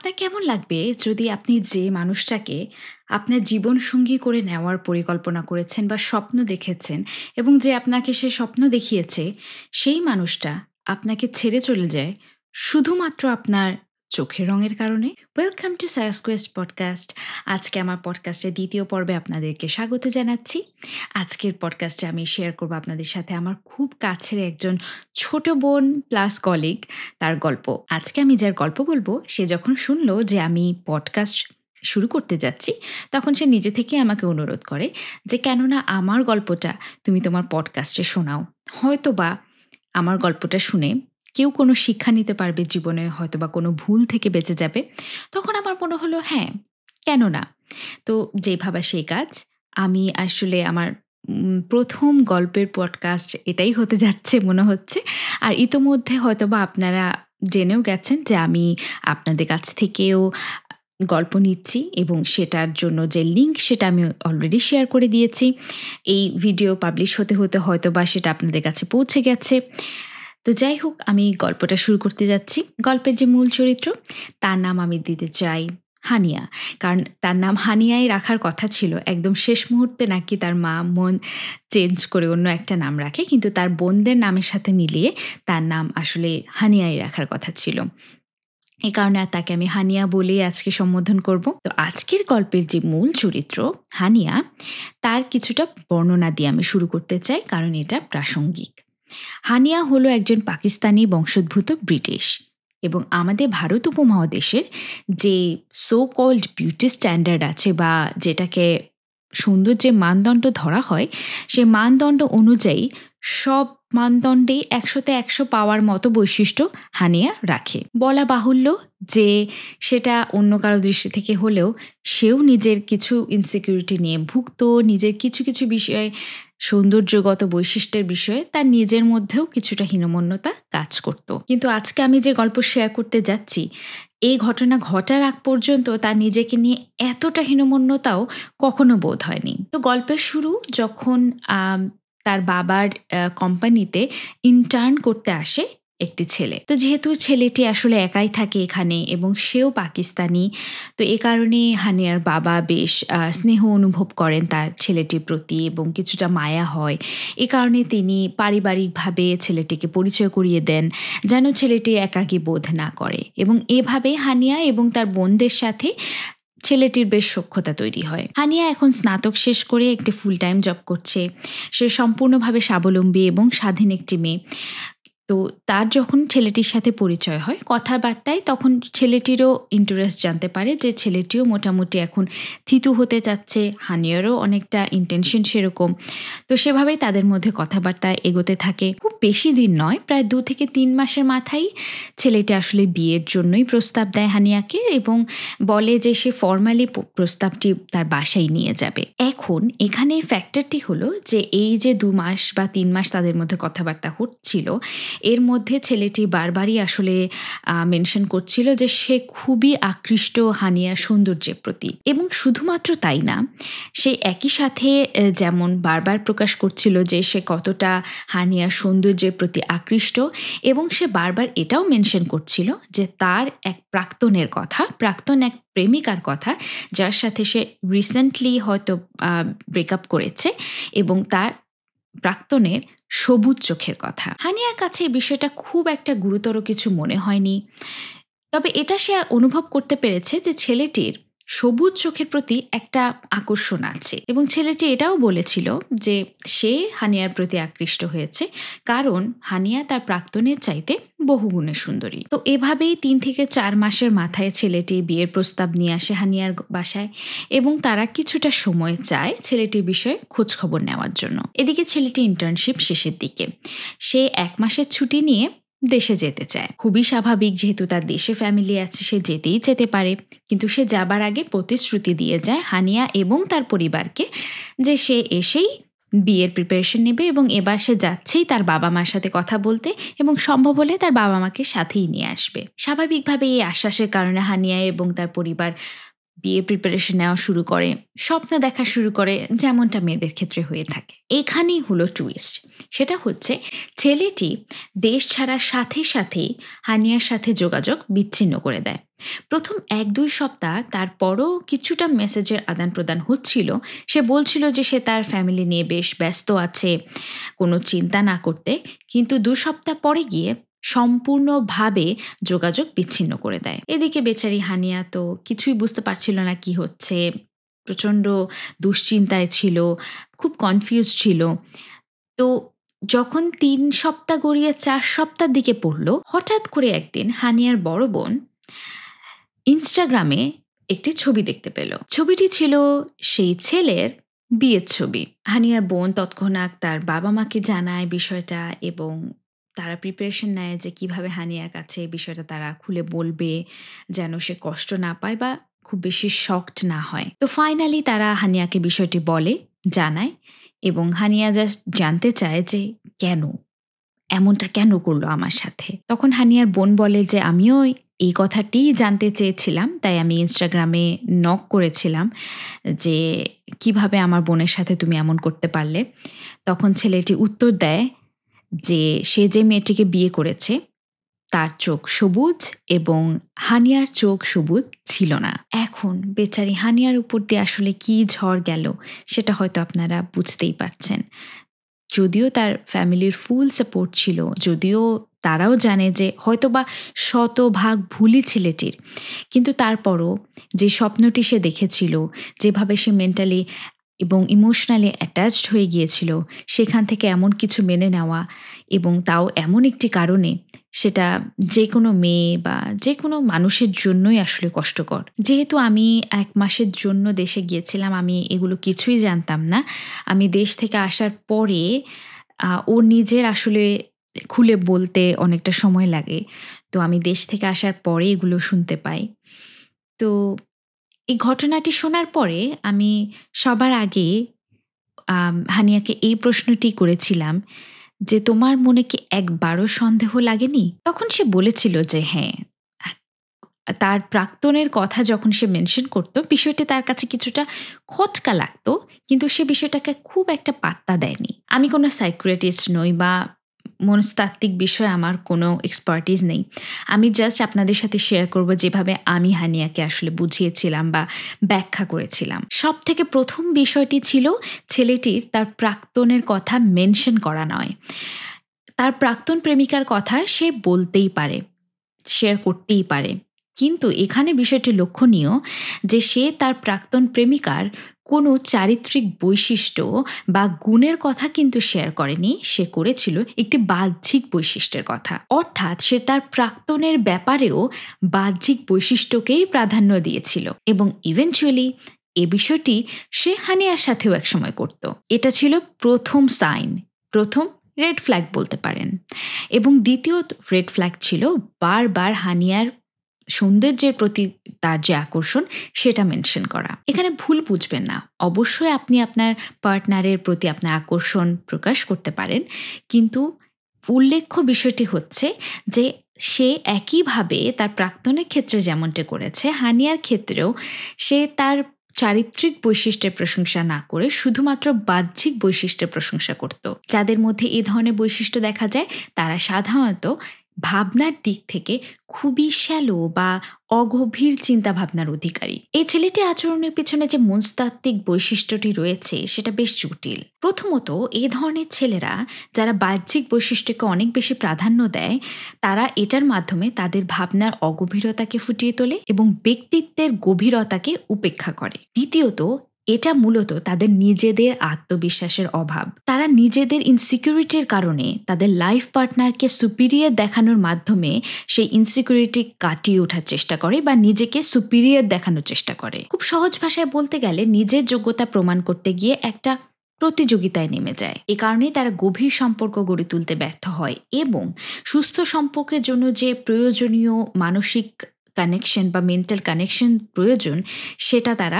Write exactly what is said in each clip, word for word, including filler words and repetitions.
আপনার কেমন লাগবে যদি আপনি যে মানুষটাকে আপনার জীবনসঙ্গী করে নেওয়ার পরিকল্পনা করেছেন বা স্বপ্ন দেখেছেন এবং যে আপনাকে সে স্বপ্ন দেখিয়েছে, সেই মানুষটা আপনাকে ছেড়ে চলে যায় শুধুমাত্র আপনার চোখের রঙের কারণে? Welcome to Sara's quest podcast. আজকে আমার পডকাস্টের দ্বিতীয় পর্বে আপনাদেরকে স্বাগত জানাচ্ছি। আজকের পডকাস্টে আমি শেয়ার করব আপনাদের সাথে আমার খুব কাছের একজন ছোট বোন প্লাস কলিগ, তার গল্প। আজকে আমি যার গল্প বলবো, সে যখন শুনলো যে আমি পডকাস্ট শুরু করতে যাচ্ছি, তখন সে নিজে থেকেই আমাকে অনুরোধ করে যে, "কেননা আমার গল্পটা তুমি তোমার পডকাস্টে শোনাও। হয়তোবা আমার গল্পটা শুনে কেউ কোনো শিক্ষা নিতে পারবে জীবনে, হয়তোবা কোনো ভুল থেকে বেঁচে যাবে।" তখন আমার মনে হলো, হ্যাঁ, কেন না? তো যেই ভাবা সেই কাজ। আমি আসলে আমার উম প্রথম গল্পের পডকাস্ট এটাই হতে যাচ্ছে মনে হচ্ছে। আর ইতোমধ্যে হয়তোবা আপনারা জেনেও গেছেন যে আমি আপনাদের কাছ থেকেও গল্প নিচ্ছি এবং সেটার জন্য যে লিঙ্ক, সেটা আমি অলরেডি শেয়ার করে দিয়েছি। এই ভিডিও পাবলিশ হতে, হতে হয়তোবা সেটা আপনাদের কাছে পৌঁছে গেছে। তো যাই হোক, আমি গল্পটা শুরু করতে যাচ্ছি। গল্পের যে মূল চরিত্র, তার নাম আমি দিতে চাই হানিয়া। কারণ তার নাম হানিয়াই রাখার কথা ছিল। একদম শেষ মুহূর্তে নাকি তার মা মন চেঞ্জ করে অন্য একটা নাম রাখে। কিন্তু তার বোনদের নামের সাথে মিলিয়ে তার নাম আসলে হানিয়াই রাখার কথা ছিল। এই কারণে আর তাকে আমি হানিয়া বলেই আজকে সম্বোধন করব। তো আজকের গল্পের যে মূল চরিত্র হানিয়া, তার কিছুটা বর্ণনা দিয়ে আমি শুরু করতে চাই, কারণ এটা প্রাসঙ্গিক। হানিয়া হলো একজন পাকিস্তানি বংশোদ্ভূত ব্রিটিশ এবং আমাদের ভারত উপমহাদেশের যে সো কল্ড বিউটি স্ট্যান্ডার্ড আছে, বা যেটাকে সৌন্দর্যের মানদণ্ড ধরা হয়, সে মানদণ্ড অনুযায়ী সব মানদণ্ডেই একশোতে একশো পাওয়ার মতো বৈশিষ্ট্য হানিয়া রাখে। বলা বাহুল্য যে সেটা অন্য কারো দৃষ্টি থেকে হলেও সেও নিজের কিছু ইনসিকিউরিটি নিয়ে ভুগত, নিজের কিছু কিছু বিষয়ে, সৌন্দর্যগত বৈশিষ্ট্যের বিষয়ে তার নিজের মধ্যেও কিছুটা হীনমন্যতা কাজ করত। কিন্তু আজকে আমি যে গল্প শেয়ার করতে যাচ্ছি, এই ঘটনা ঘটার আগ পর্যন্ত তার নিজেকে নিয়ে এতটা হীনমন্যতাও কখনো বোধ হয়নি। তো গল্পের শুরু যখন আম তার বাবার আ কোম্পানিতে ইন্টার্ন করতে আসে একটি ছেলে। তো যেহেতু ছেলেটি আসলে একাই থাকে এখানে এবং সেও পাকিস্তানি, তো এ কারণে হানিয়ার বাবা বেশ আ স্নেহ অনুভব করেন তার ছেলেটির প্রতি এবং কিছুটা মায়া হয়। এ কারণে তিনি পারিবারিকভাবে ছেলেটিকে পরিচয় করিয়ে দেন, যেন ছেলেটি একাকী বোধ না করে, এবং এভাবে হানিয়া এবং তার বোনদের সাথে ছেলেটির বেশ সখ্যতা তৈরি হয়। হানিয়া এখন স্নাতক শেষ করে একটি ফুল টাইম জব করছে। সে সম্পূর্ণভাবে স্বাবলম্বী এবং স্বাধীন একটি মেয়ে। তো তার যখন ছেলেটির সাথে পরিচয় হয় কথাবার্তায়, তখন ছেলেটিরও ইন্টারেস্ট জানতে পারে যে ছেলেটিও মোটামুটি এখন থিতু হতে চাচ্ছে, হানিয়ারও অনেকটা ইন্টেনশন সেরকম। তো সেভাবেই তাদের মধ্যে কথাবার্তা এগোতে থাকে। খুব বেশি দিন নয়, প্রায় দু থেকে তিন মাসের মাথায় ছেলেটি আসলে বিয়ের জন্যই প্রস্তাব দেয় হানিয়াকে এবং বলে যে সে ফর্মালি প্রস্তাবটি তার বাসায় নিয়ে যাবে। এখন এখানে ফ্যাক্টরটি হলো যে এই যে দু মাস বা তিন মাস তাদের মধ্যে কথাবার্তা হচ্ছিল, এর মধ্যে ছেলেটি বারবারই আসলে মেনশন করছিল যে সে খুবই আকৃষ্ট হানিয়ার সৌন্দর্যের প্রতি, এবং শুধুমাত্র তাই না, সে একই সাথে যেমন বারবার প্রকাশ করছিল যে সে কতটা হানিয়ার সৌন্দর্যের প্রতি আকৃষ্ট, এবং সে বারবার এটাও মেনশন করছিল যে তার এক প্রাক্তনের কথা, প্রাক্তন এক প্রেমিকার কথা, যার সাথে সে রিসেন্টলি হয়তো ব্রেকআপ করেছে, এবং তার প্রাক্তনের সবুজ চোখের কথা। হানিয়ার কাছে এই বিষয়টা খুব একটা গুরুতর কিছু মনে হয়নি, তবে এটা সে অনুভব করতে পেরেছে যে ছেলেটির সবুজ চোখের প্রতি একটা আকর্ষণ আছে, এবং ছেলেটি এটাও বলেছিল যে সে হানিয়ার প্রতি আকৃষ্ট হয়েছে কারণ হানিয়া তার প্রাক্তনের চাইতে বহুগুণে সুন্দরী। তো এভাবেই তিন থেকে চার মাসের মাথায় ছেলেটি বিয়ের প্রস্তাব নিয়ে আসে হানিয়ার বাসায়, এবং তারা কিছুটা সময় চায় ছেলেটির বিষয়ে খোঁজখবর নেওয়ার জন্য। এদিকে ছেলেটি ইন্টার্নশিপ শেষের দিকে, সে এক মাসের ছুটি নিয়ে দেশে যেতে চায়। খুবই স্বাভাবিক, যেহেতু তার দেশে ফ্যামিলি আছে, সে যেতেই যেতে পারে। কিন্তু সে যাবার আগে প্রতিশ্রুতি দিয়ে যায় হানিয়া এবং তার পরিবারকে যে সে এসেই বিয়ের প্রিপারেশন নেবে, এবং এবার সে যাচ্ছেই তার বাবা মার সাথে কথা বলতে, এবং সম্ভব হলে তার বাবা মাকে সাথেই নিয়ে আসবে। স্বাভাবিকভাবে এই আশ্বাসের কারণে হানিয়া এবং তার পরিবার বিয়ের প্রিপারেশন নেওয়া শুরু করে, স্বপ্ন দেখা শুরু করে, যেমনটা মেয়েদের ক্ষেত্রে হয়ে থাকে। এখানেই হলো টুইস্ট। সেটা হচ্ছে ছেলেটি দেশ ছাড়ার সাথে সাথেই হানিয়ার সাথে যোগাযোগ বিচ্ছিন্ন করে দেয়। প্রথম এক দুই সপ্তাহ তারপরও কিছুটা মেসেজের আদান-প্রদান হচ্ছিল। সে বলছিল যে সে তার ফ্যামিলি নিয়ে বেশ ব্যস্ত আছে, কোনো চিন্তা না করতে। কিন্তু দুই সপ্তাহ পরে গিয়ে সম্পূর্ণভাবে যোগাযোগ বিচ্ছিন্ন করে দেয়। এদিকে বেচারি হানিয়া তো কিছুই বুঝতে পারছিল না কি হচ্ছে। প্রচণ্ড দুশ্চিন্তায় ছিল, খুব কনফিউজড ছিল। তো যখন তিন সপ্তাহ গড়িয়ে চার সপ্তাহের দিকে পড়ল, হঠাৎ করে একদিন হানিয়ার বড় বোন ইনস্টাগ্রামে একটি ছবি দেখতে পেল। ছবিটি ছিল সেই ছেলের বিয়ের ছবি। হানিয়ার বোন তৎক্ষণাৎ তার বাবা-মাকে জানায় বিষয়টা এবং তারা প্রিপারেশন নেয় যে কিভাবে হানিয়ার কাছে বিষয়টা তারা খুলে বলবে, যেন সে কষ্ট না পায় বা খুব বেশি শকড না হয়। তো ফাইনালি তারা হানিয়াকে বিষয়টি বলে, জানায় এবং হানিয়া জাস্ট জানতে চায় যে কেন? এমনটা কেন করলো আমার সাথে? তখন হানিয়ার বোন বলে যে, "আমিও এই কথাটিই জানতে চেয়েছিলাম। তাই আমি ইনস্টাগ্রামে নক করেছিলাম যে, কিভাবে আমার বোনের সাথে তুমি এমন করতে পারলে?" তখন ছেলেটি উত্তর দেয় যে, সে যে মেয়েটিকে বিয়ে করেছে, তার চোখ সবুজ এবং হানিয়ার চোখ সবুজ ছিল না। এখন বেচারি হানিয়ার উপর দিয়ে আসলে কি ঝড় গেল, সেটা হয়তো আপনারা বুঝতেই পারছেন। যদিও তার ফ্যামিলির ফুল সাপোর্ট ছিল, যদিও তারাও জানে যে হয়তোবা শতভাগ ভুলই ছেলেটির। কিন্তু তারপরও যে স্বপ্নটি সে দেখেছিল, যেভাবে সে মেন্টালি এবং ইমোশনালি অ্যাটাচড হয়ে গিয়েছিল, সেখান থেকে এমন কিছু মেনে নেওয়া এবং তাও এমন একটি কারণে, সেটা যেকোনো মেয়ে বা যেকোনো মানুষের জন্যই আসলে কষ্টকর। যেহেতু আমি এক মাসের জন্য দেশে গিয়েছিলাম, আমি এগুলো কিছুই জানতাম না। আমি দেশ থেকে আসার পরে আ ও নিজের আসলে খুলে বলতে অনেকটা সময় লাগে। তো আমি দেশ থেকে আসার পরে এগুলো শুনতে পাই। তো এই ঘটনাটি শোনার পরে আমি সবার আগে আম হানিয়াকে এই প্রশ্নটি করেছিলাম যে, "তোমার মনে কি একবারও সন্দেহ লাগেনি?" তখন সে বলেছিল যে হ্যাঁ, আ তার প্রাক্তনের কথা যখন সে মেনশন করত, বিষয়টি তার কাছে কিছুটা খটকা লাগত, কিন্তু সে বিষয়টাকে খুব একটা পাত্তা দেয়নি। আমি কোনো সাইকিয়াট্রিস্ট নই বা মনস্তাত্ত্বিক বিষয়ে আমার কোনো এক্সপার্টিজ নেই। আমি জাস্ট আপনাদের সাথে শেয়ার করব যেভাবে আমি হানিয়াকে আসলে বুঝিয়েছিলাম বা ব্যাখ্যা করেছিলাম। সবথেকে প্রথম বিষয়টি ছিল ছেলেটির তার প্রাক্তনের কথা মেনশন করা নয়। তার প্রাক্তন প্রেমিকার কথা সে বলতেই পারে, শেয়ার করতেই পারে। কিন্তু এখানে বিষয়টি লক্ষণীয় যে সে তার প্রাক্তন প্রেমিকার কোনো চারিত্রিক বৈশিষ্ট্য বা গুণের কথা কিন্তু শেয়ার করেনি। সে করেছিল একটি বাহ্যিক বৈশিষ্ট্যের কথা। অর্থাৎ সে তার প্রাক্তনের ব্যাপারেও বাহ্যিক বৈশিষ্ট্যকেই প্রাধান্য দিয়েছিল এবং ইভেনচুয়ালি এ বিষয়টি সে হানিয়ার সাথেও একসময় করত। এটা ছিল প্রথম সাইন, প্রথম রেড ফ্ল্যাগ বলতে পারেন। এবং দ্বিতীয় রেড ফ্ল্যাগ ছিল বারবার হানিয়ার সৌন্দর্যের প্রতি তার যে আকর্ষণ, সেটা মেনশন করা। এখানে ভুল বুঝবেন না। অবশ্যই আপনি আপনার পার্টনারের প্রতি আপনার আকর্ষণ প্রকাশ করতে পারেন। কিন্তু উল্লেখ্য বিষয়টি হচ্ছে যে সে একইভাবে তার প্রাক্তনের ক্ষেত্রে যেমনটি করেছে, হানিয়ার ক্ষেত্রেও সে তার চারিত্রিক বৈশিষ্ট্যের প্রশংসা না করে শুধুমাত্র বাহ্যিক বৈশিষ্ট্যের প্রশংসা করত। যাদের মধ্যে এ ধরনের বৈশিষ্ট্য দেখা যায়, তারা সাধারণত ভাবনার দিক থেকে খুবই শ্যালো বা অগভীর চিন্তাভাবনার অধিকারী। এই ছেলেটির আচরণের পেছনে যে মনস্তাত্ত্বিক বৈশিষ্ট্যটি রয়েছে, সেটা বেশ জটিল। প্রথমত, এ ধরনের ছেলেরা যারা বাহ্যিক বৈশিষ্ট্যকে অনেক বেশি প্রাধান্য দেয়, তারা এটার মাধ্যমে তাদের ভাবনার অগভীরতাকে ফুটিয়ে তোলে এবং ব্যক্তিত্বের গভীরতাকে উপেক্ষা করে। দ্বিতীয়ত, এটা মূলত তাদের নিজেদের আত্মবিশ্বাসের অভাব। তারা নিজেদের ইনসিকিউরিটির কারণে তাদের লাইফ পার্টনারকে সুপিরিয়র দেখানোর মাধ্যমে সেই ইনসিকিউরিটি কাটিয়ে ওঠার চেষ্টা করে বা নিজেকে সুপিরিয়র দেখানোর চেষ্টা করে। খুব সহজ ভাষায় বলতে গেলে নিজের যোগ্যতা প্রমাণ করতে গিয়ে একটা প্রতিযোগিতায় নেমে যায়। এ কারণেই তারা গভীর সম্পর্ক গড়ে তুলতে ব্যর্থ হয় এবং সুস্থ সম্পর্কের জন্য যে প্রয়োজনীয় মানসিক কানেকশন বা মেন্টাল কানেকশন প্রয়োজন, সেটা তারা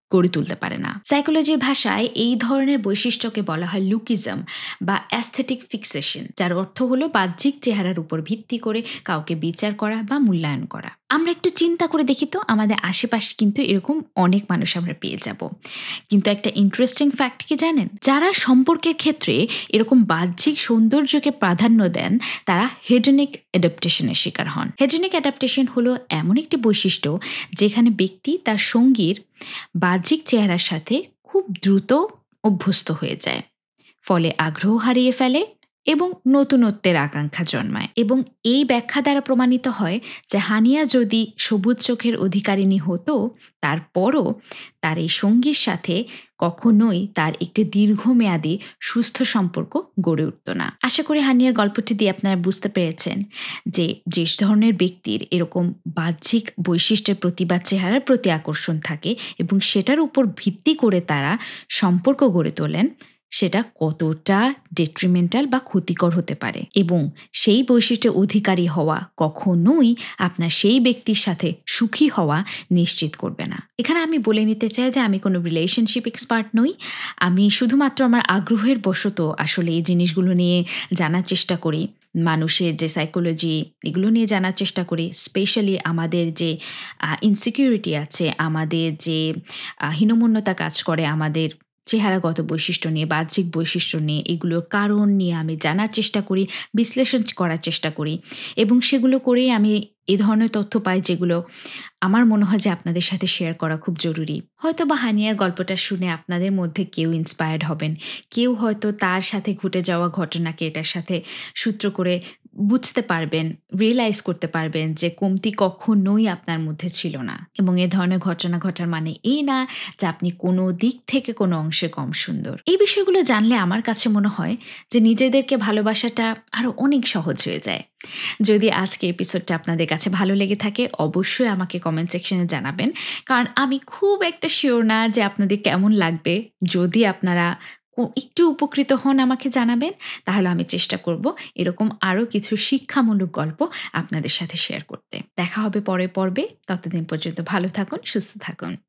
গড়ে তুলতে পারে না। সাইকোলজির ভাষায় এই ধরনের বৈশিষ্ট্যকে বলা হয় লুকিজম বা অ্যাস্থেটিক ফিক্সেশন, যার অর্থ হলো বাহ্যিক চেহারার উপর ভিত্তি করে কাউকে বিচার করা বা মূল্যায়ন করা। আমরা একটু চিন্তা করে দেখি তো, আমাদের আশেপাশে কিন্তু এরকম অনেক মানুষ আমরা পেয়ে যাব। কিন্তু একটা ইন্টারেস্টিং ফ্যাক্ট কি জানেন? যারা সম্পর্কের ক্ষেত্রে এরকম বাহ্যিক সৌন্দর্যকে প্রাধান্য দেন তারা হেডনিক অ্যাডাপ্টেশনের শিকার হন। হেডনিক অ্যাডাপ্টেশন হলো এমন একটি বৈশিষ্ট্য যেখানে ব্যক্তি তার সঙ্গীর বাহ্যিক চেহারার সাথে খুব দ্রুত অভ্যস্ত হয়ে যায়, ফলে আগ্রহ হারিয়ে ফেলে এবং নতুনত্বের আকাঙ্ক্ষা জন্মায়। এবং এই ব্যাখ্যা দ্বারা প্রমাণিত হয় যে হানিয়া যদি সবুজ চোখের অধিকারিণী হতো, তারপরও তার এই সঙ্গীর সাথে কখনোই তার একটি দীর্ঘমেয়াদী সুস্থ সম্পর্ক গড়ে উঠত না। আশা করি হানিয়ার গল্পটি দিয়ে আপনারা বুঝতে পেরেছেন যে যে ধরনের ব্যক্তির এরকম বাহ্যিক বৈশিষ্ট্যের প্রতি বা চেহারার প্রতি আকর্ষণ থাকে এবং সেটার উপর ভিত্তি করে তারা সম্পর্ক গড়ে তোলেন, সেটা কতটা ডেট্রিমেন্টাল বা ক্ষতিকর হতে পারে। এবং সেই বৈশিষ্ট্যের অধিকারী হওয়া কখনোই আপনার সেই ব্যক্তির সাথে সুখী হওয়া নিশ্চিত করবে না। এখানে আমি বলে নিতে চাই যে আমি কোনো রিলেশনশিপ এক্সপার্ট নই। আমি শুধুমাত্র আমার আগ্রহের বশত আসলে এই জিনিসগুলো নিয়ে জানার চেষ্টা করি। মানুষের যে সাইকোলজি, এগুলো নিয়ে জানার চেষ্টা করি। স্পেশালি আমাদের যে ইনসিকিউরিটি আছে, আমাদের যে হীনমন্যতা কাজ করে আমাদের চেহারাগত বৈশিষ্ট্য নিয়ে, বাহ্যিক বৈশিষ্ট্য নিয়ে, এগুলোর কারণ নিয়ে আমি জানার চেষ্টা করি, বিশ্লেষণ করার চেষ্টা করি এবং সেগুলো করেই আমি এ ধরনের তথ্য পাই যেগুলো আমার মনে হয় যে আপনাদের সাথে শেয়ার করা খুব জরুরি। হয়তো বা হানিয়ার গল্পটা শুনে আপনাদের মধ্যে কেউ ইন্সপায়ার্ড হবেন, কেউ হয়তো তার সাথে ঘটে যাওয়া ঘটনাকে এটার সাথে সূত্র করে বুঝতে পারবেন, রিয়েলাইজ করতে পারবেন যে কমতি কখনোই আপনার মধ্যে ছিল না। এবং এ ধরনের ঘটনা ঘটার মানে এই না যে আপনি কোনো দিক থেকে কোনো অংশে কম সুন্দর। এই বিষয়গুলো জানলে আমার কাছে মনে হয় যে নিজেদেরকে ভালোবাসাটা আরও অনেক সহজ হয়ে যায়। যদি আজকে এপিসোডটা আপনাদের কাছে ভালো লেগে থাকে অবশ্যই আমাকে কমেন্ট সেকশনে জানাবেন, কারণ আমি খুব একটা শিওর না যে আপনাদের কেমন লাগবে। যদি আপনারা একটু উপকৃত হন আমাকে জানাবেন, তাহলে আমি চেষ্টা করব এরকম আরও কিছু শিক্ষামূলক গল্প আপনাদের সাথে শেয়ার করতে। দেখা হবে পরের পর্বে। ততদিন পর্যন্ত ভালো থাকুন, সুস্থ থাকুন।